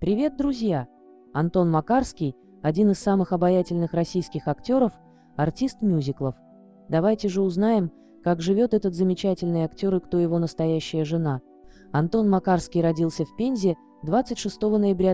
Привет, друзья! Антон Макарский – один из самых обаятельных российских актеров, артист мюзиклов. Давайте же узнаем, как живет этот замечательный актер и кто его настоящая жена. Антон Макарский родился в Пензе 26 ноября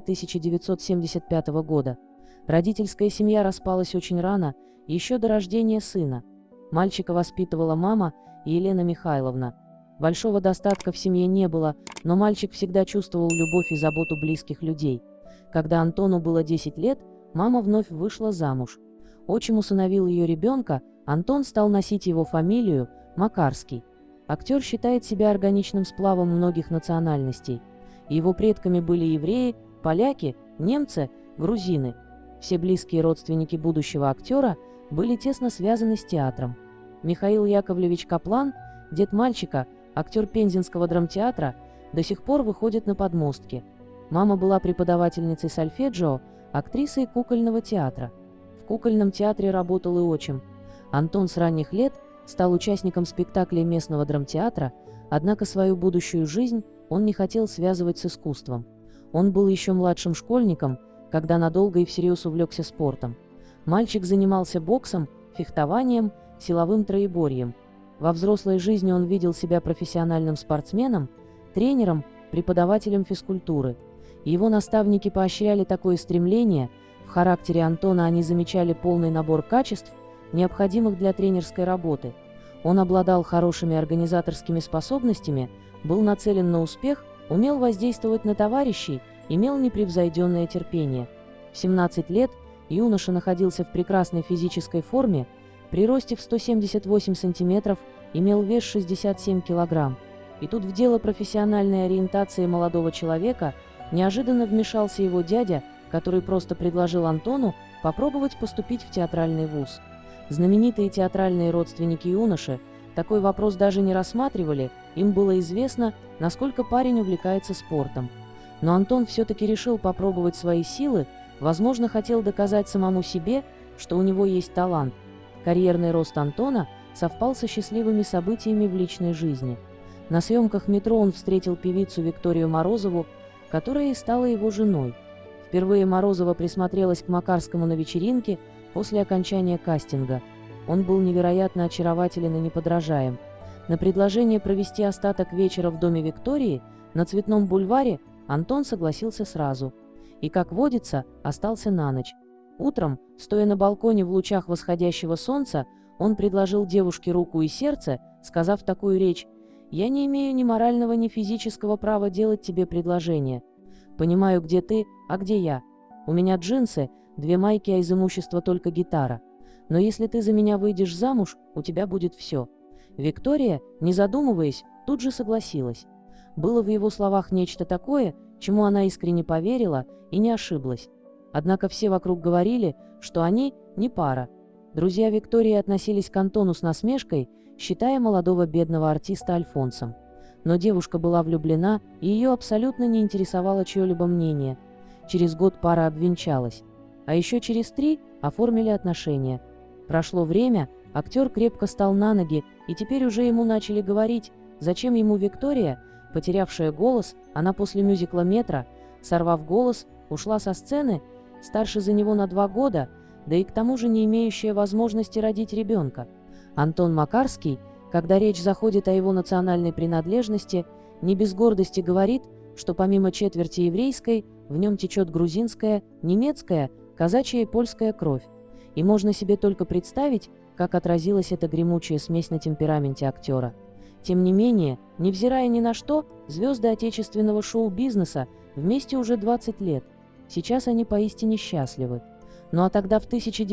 1975 года. Родительская семья распалась очень рано, еще до рождения сына. Мальчика воспитывала мама и Елена Михайловна. Большого достатка в семье не было, но мальчик всегда чувствовал любовь и заботу близких людей. Когда Антону было 10 лет, мама вновь вышла замуж. Отчим усыновил ее ребенка, Антон стал носить его фамилию Макарский. Актер считает себя органичным сплавом многих национальностей. Его предками были евреи, поляки, немцы, грузины. Все близкие родственники будущего актера были тесно связаны с театром. Михаил Яковлевич Каплан, дед мальчика, актер Пензенского драмтеатра, до сих пор выходит на подмостки. Мама была преподавательницей сольфеджио, актрисой кукольного театра. В кукольном театре работал и отчим. Антон с ранних лет стал участником спектаклей местного драмтеатра, однако свою будущую жизнь он не хотел связывать с искусством. Он был еще младшим школьником, когда надолго и всерьез увлекся спортом. Мальчик занимался боксом, фехтованием, силовым троеборьем. Во взрослой жизни он видел себя профессиональным спортсменом, тренером, преподавателем физкультуры. Его наставники поощряли такое стремление, в характере Антона они замечали полный набор качеств, необходимых для тренерской работы. Он обладал хорошими организаторскими способностями, был нацелен на успех, умел воздействовать на товарищей, имел непревзойденное терпение. В 17 лет юноша находился в прекрасной физической форме, при росте в 178 сантиметров, имел вес 67 килограмм. И тут в дело профессиональной ориентации молодого человека неожиданно вмешался его дядя, который просто предложил Антону попробовать поступить в театральный вуз. Знаменитые театральные родственники юноши такой вопрос даже не рассматривали, им было известно, насколько парень увлекается спортом. Но Антон все-таки решил попробовать свои силы, возможно, хотел доказать самому себе, что у него есть талант. Карьерный рост Антона совпал со счастливыми событиями в личной жизни. На съемках «Метро» он встретил певицу Викторию Морозову, которая и стала его женой. Впервые Морозова присмотрелась к Макарскому на вечеринке после окончания кастинга. Он был невероятно очарователен и неподражаем. На предложение провести остаток вечера в доме Виктории на Цветном бульваре Антон согласился сразу. И, как водится, остался на ночь. Утром, стоя на балконе в лучах восходящего солнца, он предложил девушке руку и сердце, сказав такую речь: «Я не имею ни морального, ни физического права делать тебе предложение. Понимаю, где ты, а где я. У меня джинсы, 2 майки, а из имущества только гитара. Но если ты за меня выйдешь замуж, у тебя будет все». Виктория, не задумываясь, тут же согласилась. Было в его словах нечто такое, чему она искренне поверила и не ошиблась. Однако все вокруг говорили, что они не пара. Друзья Виктории относились к Антону с насмешкой, считая молодого бедного артиста альфонсом. Но девушка была влюблена, и ее абсолютно не интересовало чье-либо мнение. Через год пара обвенчалась. А еще через 3 оформили отношения. Прошло время, актер крепко стал на ноги, и теперь уже ему начали говорить, зачем ему Виктория, потерявшая голос, она после мюзикла «Метро», сорвав голос, ушла со сцены, старше за него на 2 года, да и к тому же не имеющая возможности родить ребенка. Антон Макарский, когда речь заходит о его национальной принадлежности, не без гордости говорит, что помимо четверти еврейской, в нем течет грузинская, немецкая, казачья и польская кровь. И можно себе только представить, как отразилась эта гремучая смесь на темпераменте актера. Тем не менее, невзирая ни на что, звезды отечественного шоу-бизнеса вместе уже 20 лет. Сейчас они поистине счастливы. Ну а тогда в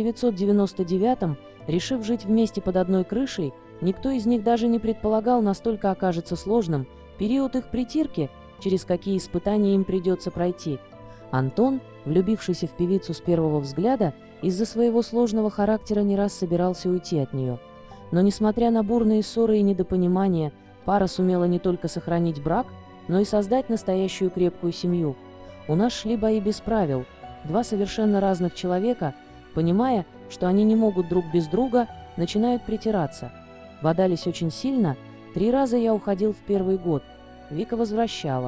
1999-м, решив жить вместе под одной крышей, никто из них даже не предполагал, настолько окажется сложным период их притирки, через какие испытания им придется пройти. Антон, влюбившийся в певицу с первого взгляда, из-за своего сложного характера не раз собирался уйти от нее. Но несмотря на бурные ссоры и недопонимания, пара сумела не только сохранить брак, но и создать настоящую крепкую семью. У нас шли бои без правил. 2 совершенно разных человека, понимая, что они не могут друг без друга, начинают притираться. Бодались очень сильно, 3 раза я уходил в первый год. Вика возвращала.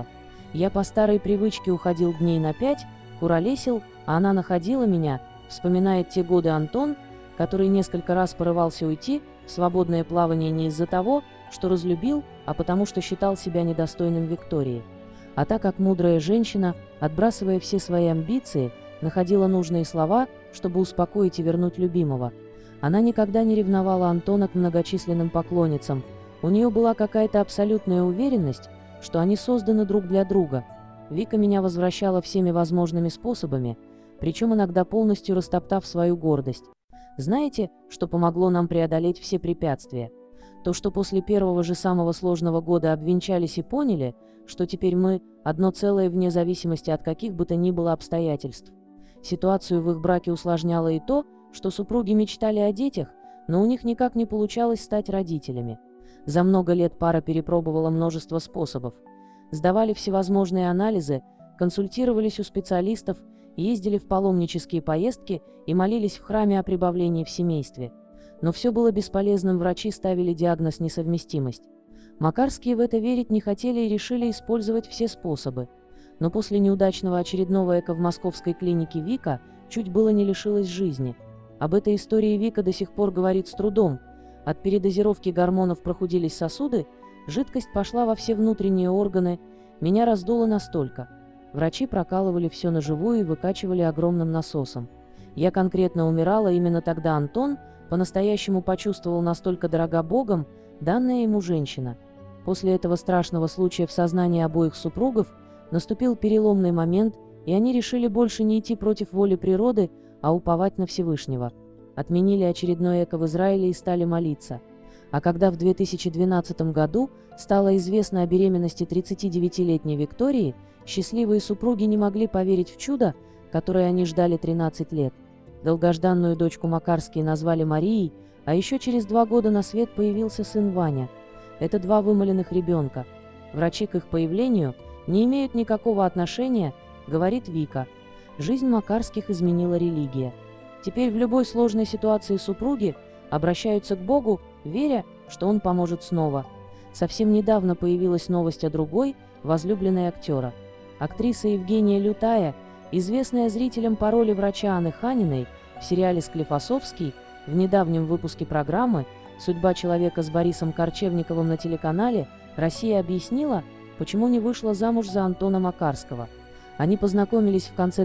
Я по старой привычке уходил дней на 5, куролесил, а она находила меня, вспоминает те годы Антон, который несколько раз порывался уйти в свободное плавание не из-за того, что разлюбил, а потому что считал себя недостойным Виктории. А так как мудрая женщина, отбрасывая все свои амбиции, находила нужные слова, чтобы успокоить и вернуть любимого. Она никогда не ревновала Антона к многочисленным поклонницам. У нее была какая-то абсолютная уверенность, что они созданы друг для друга. Вика меня возвращала всеми возможными способами, причем иногда полностью растоптав свою гордость. Знаете, что помогло нам преодолеть все препятствия? То, что после первого же самого сложного года обвенчались и поняли, что теперь мы одно целое вне зависимости от каких бы то ни было обстоятельств. Ситуацию в их браке усложняло и то, что супруги мечтали о детях, но у них никак не получалось стать родителями. За много лет пара перепробовала множество способов. Сдавали всевозможные анализы, консультировались у специалистов, ездили в паломнические поездки и молились в храме о прибавлении в семействе. Но все было бесполезным, врачи ставили диагноз «несовместимость». Макарские в это верить не хотели и решили использовать все способы. Но после неудачного очередного эко в московской клинике Вика чуть было не лишилась жизни. Об этой истории Вика до сих пор говорит с трудом. От передозировки гормонов прохудились сосуды, жидкость пошла во все внутренние органы, меня раздуло настолько. Врачи прокалывали все на живую и выкачивали огромным насосом. Я конкретно умирала, именно тогда Антон по-настоящему почувствовал, настолько дорога Богом данная ему женщина. После этого страшного случая в сознании обоих супругов наступил переломный момент, и они решили больше не идти против воли природы, а уповать на Всевышнего. Отменили очередной эко в Израиле и стали молиться. А когда в 2012 году стало известно о беременности 39-летней Виктории, счастливые супруги не могли поверить в чудо, которое они ждали 13 лет. Долгожданную дочку Макарские назвали Марией, а еще через 2 года на свет появился сын Ваня. Это 2 вымоленных ребенка. Врачи к их появлению не имеют никакого отношения, говорит Вика. Жизнь Макарских изменила религия. Теперь в любой сложной ситуации супруги обращаются к Богу, веря, что Он поможет снова. Совсем недавно появилась новость о другой, возлюбленной актера. Актриса Евгения Лютая, известная зрителям по роли врача Анны Ханиной в сериале «Склифосовский», в недавнем выпуске программы «Судьба человека» с Борисом Корчевниковым на телеканале «Россия» объяснила, почему не вышла замуж за Антона Макарского. Они познакомились в конце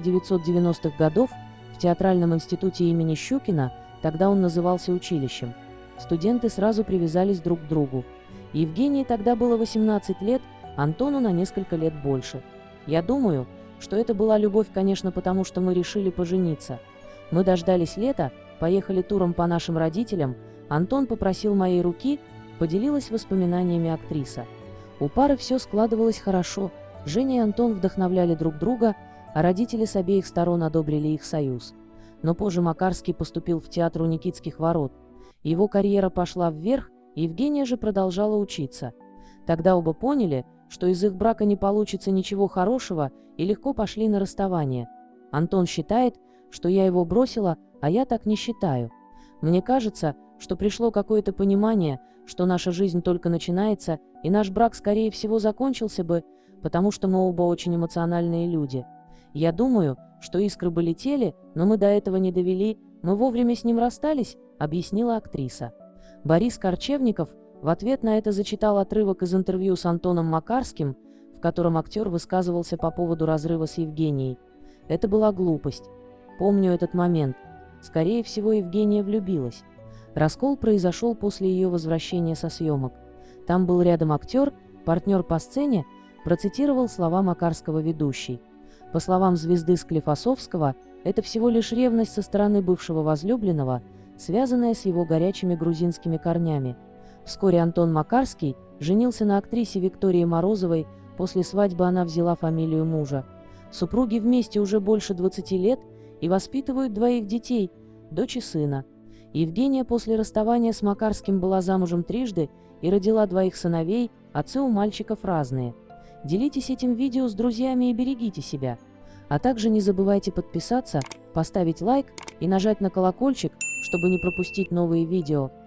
1990-х годов в театральном институте имени Щукина, тогда он назывался училищем. Студенты сразу привязались друг к другу. Евгении тогда было 18 лет, Антону на несколько лет больше. Я думаю, что это была любовь, конечно, потому что мы решили пожениться. Мы дождались лета, поехали туром по нашим родителям, Антон попросил моей руки, поделилась воспоминаниями актриса. У пары все складывалось хорошо, Женя и Антон вдохновляли друг друга, а родители с обеих сторон одобрили их союз. Но позже Макарский поступил в театр у Никитских ворот. Его карьера пошла вверх, Евгения же продолжала учиться. Тогда оба поняли, что из их брака не получится ничего хорошего, и легко пошли на расставание. Антон считает, что я его бросила, а я так не считаю. Мне кажется, что пришло какое-то понимание, что наша жизнь только начинается, и наш брак, скорее всего, закончился бы, потому что мы оба очень эмоциональные люди. Я думаю, что искры бы летели, но мы до этого не довели, мы вовремя с ним расстались, объяснила актриса. Борис Корчевников в ответ на это зачитал отрывок из интервью с Антоном Макарским, в котором актер высказывался по поводу разрыва с Евгенией. Это была глупость. Помню этот момент. Скорее всего, Евгения влюбилась. Раскол произошел после ее возвращения со съемок. Там был рядом актер, партнер по сцене, процитировал слова Макарского ведущий. По словам звезды Склифосовского, это всего лишь ревность со стороны бывшего возлюбленного, связанная с его горячими грузинскими корнями. Вскоре Антон Макарский женился на актрисе Виктории Морозовой, после свадьбы она взяла фамилию мужа. Супруги вместе уже больше 20 лет и воспитывают 2 детей, дочь и сына. Евгения после расставания с Макарским была замужем трижды и родила 2 сыновей, отцы у мальчиков разные. Делитесь этим видео с друзьями и берегите себя. А также не забывайте подписаться, поставить лайк и нажать на колокольчик, чтобы не пропустить новые видео.